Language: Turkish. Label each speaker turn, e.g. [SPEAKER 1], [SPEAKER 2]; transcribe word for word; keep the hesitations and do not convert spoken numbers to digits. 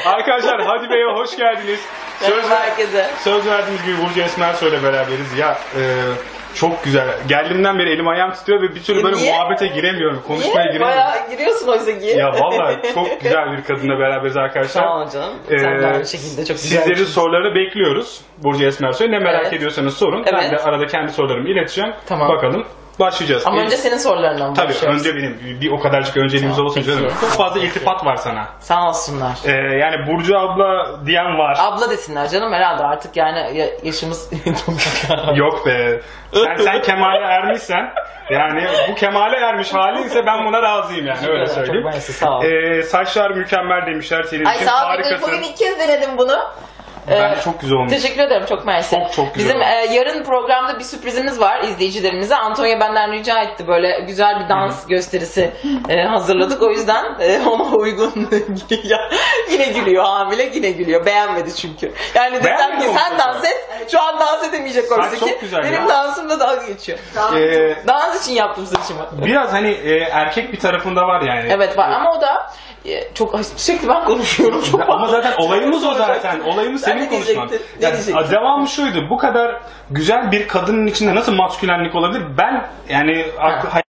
[SPEAKER 1] Arkadaşlar Hadi Bey'e hoş geldiniz.
[SPEAKER 2] Söz, herkese.
[SPEAKER 1] Söz verdiğimiz gibi Burcu Esmersoy'la beraberiz. Ya e, çok güzel. Geldiğimden beri elim ayağım titriyor ve bir türlü böyle
[SPEAKER 2] Niye?
[SPEAKER 1] muhabbete giremiyorum. Konuşmaya
[SPEAKER 2] Niye?
[SPEAKER 1] giremiyorum.
[SPEAKER 2] Bayağı giriyorsun oysa ki.
[SPEAKER 1] Ya vallahi çok güzel bir kadınla beraberiz arkadaşlar.
[SPEAKER 2] Sağ olun canım. Sen de aynı şekilde çok güzel.
[SPEAKER 1] Sizlerin sorularını bekliyoruz Burcu Esmersoy. Ne merak
[SPEAKER 2] Evet.
[SPEAKER 1] ediyorsanız sorun.
[SPEAKER 2] Evet.
[SPEAKER 1] Ben de arada kendi sorularımı ileteceğim.
[SPEAKER 2] Tamam.
[SPEAKER 1] Bakalım. Başlayacağız.
[SPEAKER 2] Ama
[SPEAKER 1] Ee,
[SPEAKER 2] önce senin sorularından
[SPEAKER 1] Tabii
[SPEAKER 2] başlıyoruz.
[SPEAKER 1] önce benim. Bir o kadarcık önceliğimiz
[SPEAKER 2] Tamam,
[SPEAKER 1] olsun
[SPEAKER 2] peki.
[SPEAKER 1] canım. Çok fazla iltifat var sana.
[SPEAKER 2] Sağ olsunlar.
[SPEAKER 1] Ee, yani Burcu abla diyen var.
[SPEAKER 2] Abla desinler canım herhalde artık yani ya- yaşımız çok büyük.
[SPEAKER 1] Yok be. Sen, sen kemale ermişsen, yani bu kemale ermiş halinse ben buna razıyım yani, öyle söyleyeyim.
[SPEAKER 2] Çok mersi, sağ ol.
[SPEAKER 1] Ee, saçlar mükemmel demişler senin
[SPEAKER 2] Ay
[SPEAKER 1] için,
[SPEAKER 2] sağ ol.
[SPEAKER 1] harikasın.
[SPEAKER 2] Bugün ilk kez denedim bunu.
[SPEAKER 1] Bence
[SPEAKER 2] Ee,
[SPEAKER 1] çok güzel olmuş.
[SPEAKER 2] Teşekkür ederim, çok mersi.
[SPEAKER 1] Çok çok güzel
[SPEAKER 2] Bizim
[SPEAKER 1] olmuş.
[SPEAKER 2] e, yarın programda bir sürprizimiz var izleyicilerimize. Antonio benden rica etti, böyle güzel bir dans gösterisi e, hazırladık. O yüzden e, ona uygun ya, yine gülüyor hamile, yine gülüyor. Beğenmedi çünkü. Yani desem
[SPEAKER 1] Beğenmedi
[SPEAKER 2] ki
[SPEAKER 1] mi
[SPEAKER 2] sen
[SPEAKER 1] o
[SPEAKER 2] dans et, şu an dans edemeyecek oysa
[SPEAKER 1] Ay, çok
[SPEAKER 2] ki.
[SPEAKER 1] güzel
[SPEAKER 2] Benim
[SPEAKER 1] ya.
[SPEAKER 2] dansımda dalga geçiyor.
[SPEAKER 1] Ee,
[SPEAKER 2] Dans için yaptım saçımı.
[SPEAKER 1] Biraz hani e, erkek bir tarafında var yani.
[SPEAKER 2] Evet var ama o da e, çok ay, sürekli ben konuşuyorum. Çok
[SPEAKER 1] Ama zaten olayımız o zaten. Olayımız
[SPEAKER 2] Ben
[SPEAKER 1] senin
[SPEAKER 2] ne
[SPEAKER 1] konuşman.
[SPEAKER 2] diyecektin? Ne
[SPEAKER 1] Yani
[SPEAKER 2] diyecektin?
[SPEAKER 1] devamı şuydu. Bu kadar güzel bir kadının içinde nasıl maskülenlik olabilir? Ben yani
[SPEAKER 2] Ha.